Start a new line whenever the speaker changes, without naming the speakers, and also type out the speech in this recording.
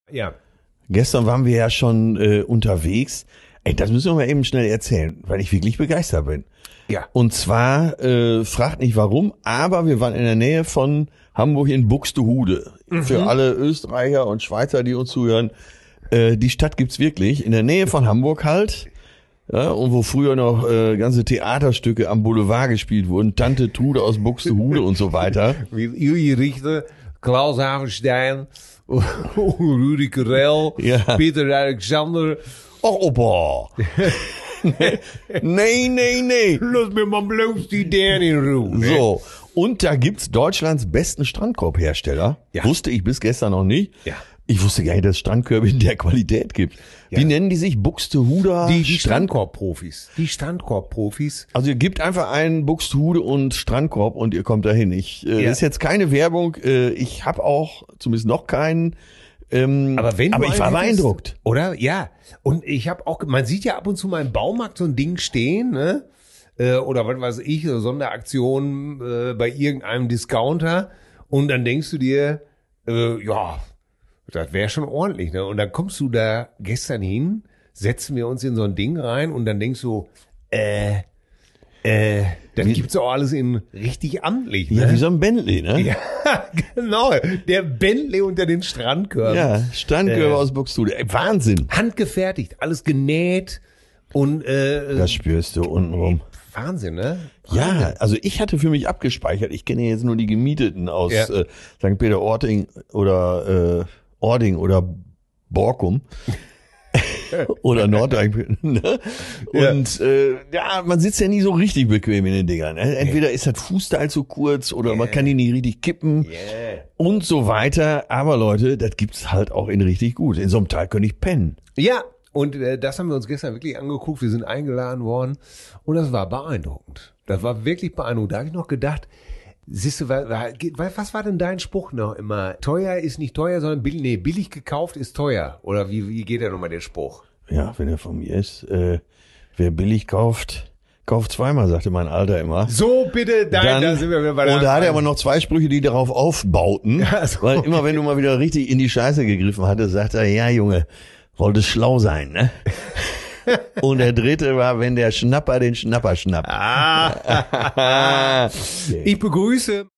Ja.
Gestern waren wir ja schon unterwegs. Ey, das müssen wir mal eben schnell erzählen, weil ich wirklich begeistert bin.
Ja.
Und zwar, fragt nicht warum, aber wir waren in der Nähe von Hamburg in Buxtehude. Für alle Österreicher und Schweizer, die uns zuhören, die Stadt gibt's wirklich. In der Nähe von Hamburg halt. Ja, und wo früher noch ganze Theaterstücke am Boulevard gespielt wurden. Tante Trude aus Buxtehude und so weiter.
Wie Ilje Richter, Klaus Havenstein, Rudi Carell,
Ja.
Peter Alexander.
Och, Opa. Nee.
Lass mir mal bloß die Dänen in Ruhe.
So. Und da gibt's Deutschlands besten Strandkorbhersteller.
Ja.
Wusste ich bis gestern noch nicht.
Ja.
Ich wusste gar nicht, dass es Strandkörbe in der Qualität gibt.
Ja.
Wie nennen die sich? Buxtehuder
Die Strandkorb-Profis. Die Strandkorb-Profis.
Also ihr gebt einfach einen Buxtehude und Strandkorb und ihr kommt dahin. Das ist jetzt keine Werbung. Ich habe auch zumindest noch keinen.
Aber
ich war
einen
beeindruckt.
hättest, oder? Ja. Und ich habe auch, man sieht ja ab und zu mal im Baumarkt so ein Ding stehen, ne? Oder was weiß ich, so Sonderaktion bei irgendeinem Discounter. Und dann denkst du dir, ja, das wäre schon ordentlich, ne? Und dann kommst du da gestern hin, setzen wir uns in so ein Ding rein und dann denkst du, dann gibt's auch alles in richtig amtlich, ne?
Ja, wie so ein Bentley, ne?
Ja, genau. Der Bentley unter den Strandkörben.
Ja, Strandkörbe aus Buxtehude. Ey, Wahnsinn.
Handgefertigt, alles genäht und
Das spürst du untenrum.
Wahnsinn, ne?
Ja, also ich hatte für mich abgespeichert, ich kenne jetzt nur die Gemieteten aus
Ja.
St. Peter-Ording oder Ording oder Borkum. Oder Nordrhein. Ne? Und ja, man sitzt ja nie so richtig bequem in den Dingern. Ne? Entweder ist das Fußteil zu kurz oder man kann die nicht richtig kippen und so weiter. Aber Leute, das gibt's halt auch in richtig gut. In so einem Teil könnte ich pennen.
Ja, und das haben wir uns gestern wirklich angeguckt. Wir sind eingeladen worden und das war beeindruckend. Das war wirklich beeindruckend. Da habe ich noch gedacht, siehst du, was war denn dein Spruch noch immer? Teuer ist nicht teuer, sondern billig gekauft ist teuer. Oder wie geht der nochmal der Spruch?
Ja, wenn er von mir ist, wer billig kauft, kauft zweimal, sagte mein Alter immer.
So, bitte, da sind wir wieder bei der.
Und da hat er aber noch zwei Sprüche, die darauf aufbauten.
Ja, so.
Weil immer, wenn du mal wieder richtig in die Scheiße gegriffen hattest, sagt er, ja Junge, wolltest schlau sein, ne? Und der dritte war, wenn der Schnapper den Schnapper schnappt.
Ich begrüße